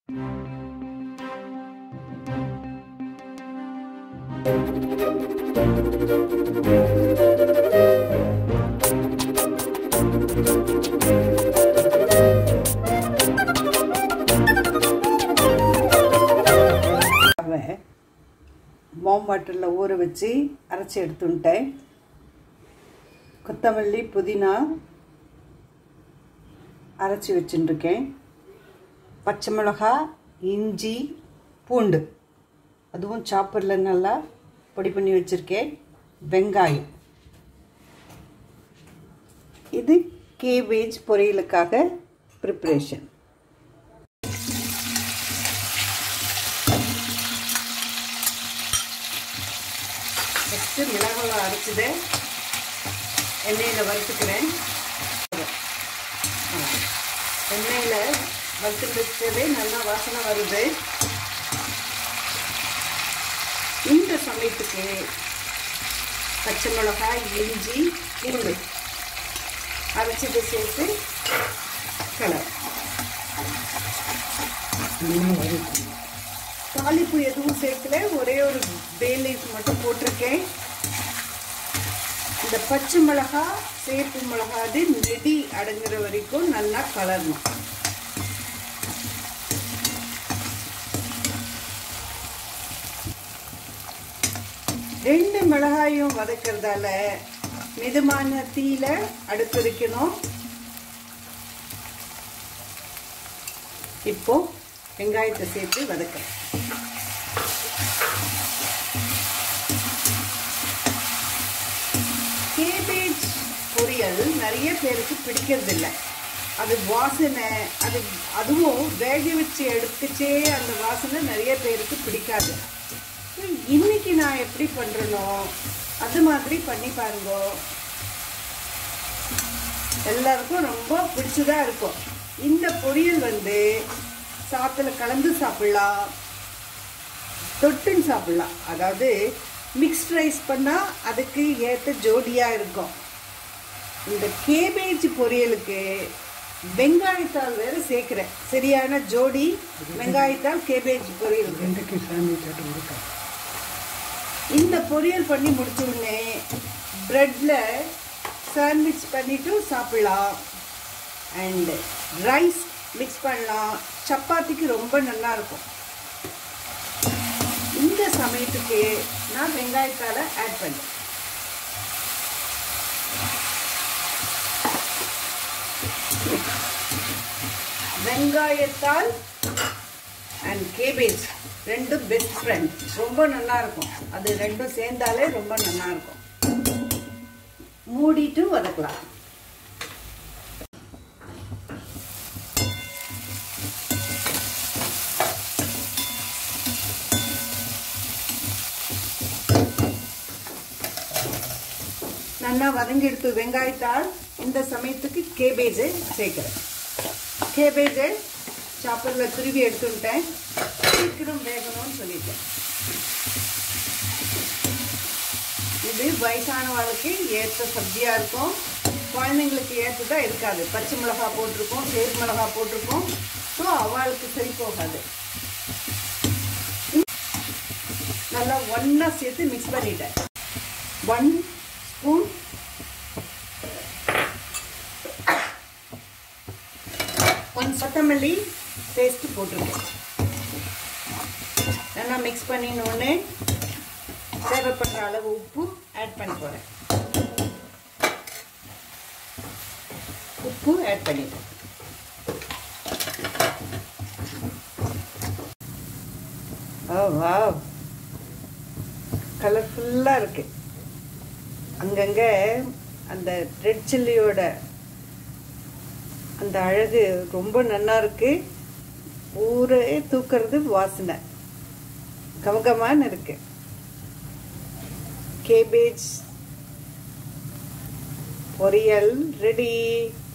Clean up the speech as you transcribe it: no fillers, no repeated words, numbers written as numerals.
Warm வாட்டரில் ஊற வச்சு அரைச்சி எடுத்துட்டேன். கொத்தமல்லி புதினா அரைச்சி வச்சுருக்கேன். பச்சை மிளகா, இஞ்சி, பூண்டு அதுவும் சாப்பரில் நல்லா பொடி பண்ணி வச்சுருக்கேன். வெங்காயம். இது கேபேஜ் பொரியலுக்காக ப்ரிப்ரேஷன். ஃபஸ்ட்டு மிளகாய் அரைச்சதை எண்ணெயில் வறுத்துக்கிறேன். எண்ணெயில் வறுத்துட்டதே நல்லா வாசனை வருது. இந்த சமயத்துக்கு பச்சை மிளகாய், இஞ்சி, பூண்டு அரைச்சதை சேர்த்து கலர். தாளிப்பு எதுவும் சேர்க்கல, ஒரே ஒரு பே லீஃப் மட்டும் போட்டிருக்கேன். இந்த பச்சை மிளகா, சேப்பு மிளகா அது நெடி அடங்குற வரைக்கும் நல்லா கலரணும். ரெண்டு மிளகாயும் வதக்கிறதால மிதமான தீயில அடுப்பு வைக்கணும். இப்போ வெங்காயத்தை சேர்த்து வதக்கிறேன். கேபேஜ் பொரியல் நிறைய பேருக்கு பிடிக்கிறதில்லை. அது வாசனை, அதுவும் வேக வச்சு எடுத்துச்சே அந்த வாசனை நிறைய பேருக்கு பிடிக்காது. இன்னைக்கு நான் எப்படி பண்றேனோ அது மாதிரி பண்ணி பாருங்க. எல்லாருக்கும் ரொம்ப பிடிச்சதா இருக்கும். இந்த பொரியல் சாத்துல கலந்து சாப்பிடலாம், தொட்டுன்னு சாப்பிடலாம். அதாவது மிக்ஸ்ட் ரைஸ் பண்ணா அதுக்கு ஏற்ற ஜோடியா இருக்கும். இந்த கேபேஜ் பொரியலுக்கு வெங்காயத்தால் வேற சேர்க்கிறேன். சரியான ஜோடி வெங்காயத்தால் கேபேஜ் பொரியலுக்கு. இந்த பொரியல் பண்ணி முடிச்ச உடனே பிரெட்ல சாண்ட்விச் பண்ணிட்டு சாப்பிடலாம். அண்ட் ரைஸ் மிக்ஸ் பண்ணலாம். சப்பாத்திக்கு ரொம்ப நல்லா இருக்கும். இந்த சமயத்துக்கு நான் வெங்காயத்தால ஆட் பண்ணேன். வெங்காயத்தால் அண்ட் கேபேஜ் ரெண்டும் பெஸ்ட் ஃப்ரெண்ட். ரொம்ப நல்லா இருக்கும். அது ரெண்டும் சேர்ந்தாலே ரொம்ப நல்லா இருக்கும். மூடிட்டு வதக்கலாம். நல்லா வதங்கி எடுத்து வெங்காயத்தால் இந்த சமயத்துக்கு கேபேஜை சேர்க்கிறேன். கேபேஜை சாப்பரில் துருவி எடுத்துட்டேன். சீக்கிரம் வேகணும்னு சொல்லிட்டேன். இது வயசானவங்களுக்கு ஏற்ற சப்ஜியா இருக்கும். குழந்தைங்களுக்கு ஏற்றதா இருக்காது. பச்சை மிளகா போட்டிருக்கோம், சேப்பு மிளகா போட்டிருக்கோம். ஸோ அவளுக்கு சரி போகாது. நல்லா ஒன்னா சேர்த்து மிக்ஸ் பண்ணிட்டேன். 1 ஸ்பூன் கொத்தமல்லி பேஸ்ட் போட்டிருக்கேன். நல்லா மிக்ஸ் பண்ணினோடனே தேவைப்படுற அளவு உப்பு ஆட் பண்ண போறேன். உப்பு ஆட் பண்ணிட்டேன். வாவ், கலர்ஃபுல்லா இருக்கு. அங்கங்க அந்த ரெட் சில்லியோட அந்த அழகு ரொம்ப நல்லா இருக்கு. ஊரே தூக்குறது வாசனை கமகமான இருக்கு. கேபேஜ் பொரியல் ரெடி.